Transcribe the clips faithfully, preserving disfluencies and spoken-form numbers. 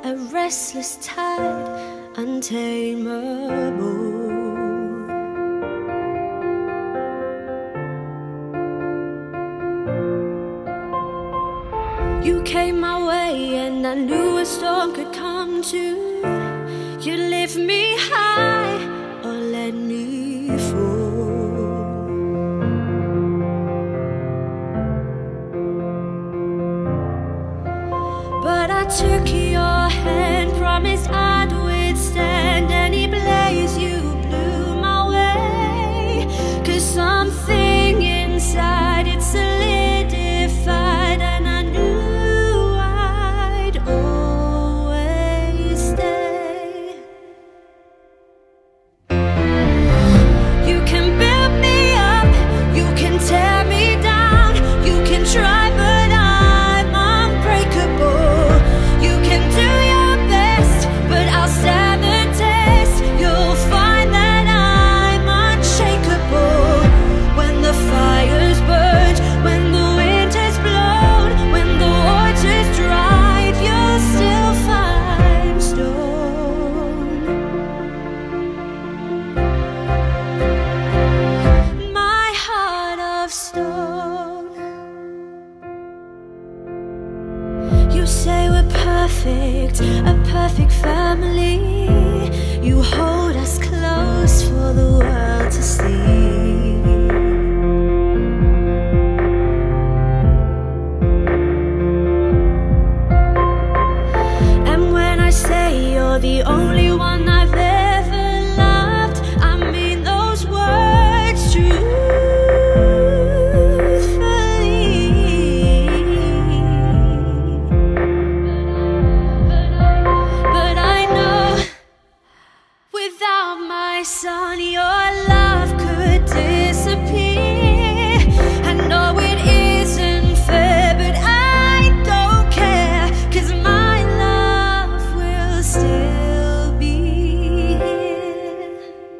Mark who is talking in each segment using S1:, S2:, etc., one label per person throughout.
S1: a restless tide, untamable. You came my way and I knew a storm could come too. You lift me high or let me fall. But I took your hand, promised I'd withstand any blaze you blew my way. 'Cause something inside it solidified, and I knew I'd always stay. You can build me up, you can tear me down, you can try but I'm unbreakable. You can do your best, but I'll stand the test. You'll find that I'm unshakable. When the fire's burned, when the wind has blown, when the water's dried, you'll still find stone. My heart of stone. You say we're perfect, a perfect family. You hold us close for the world to see. And when I say you're the only one I've ever loved, I mean those words truthfully. But I know without my son your love could disappear. I know it isn't fair, but I don't care, 'cause my love will still be here.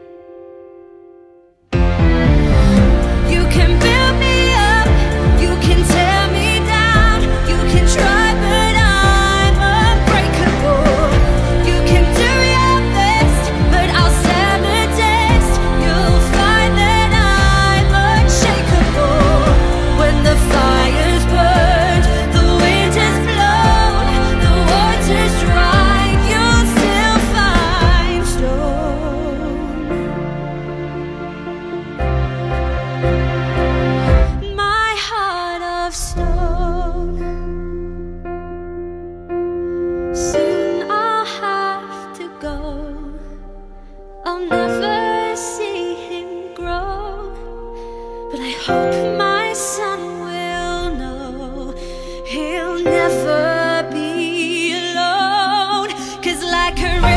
S1: You can build me up, you can tear me down, you can try but I'm unbreakable. You can do your best, but I'll stand the test. You'll find that I'm unshakable. When the fire's burned, the wind has blown, the water's dried, you'll still find stone. My heart of stone. Soon I'll have to go. I'll never see him grow, but I hope my son will know he'll never be alone. 'Cause like a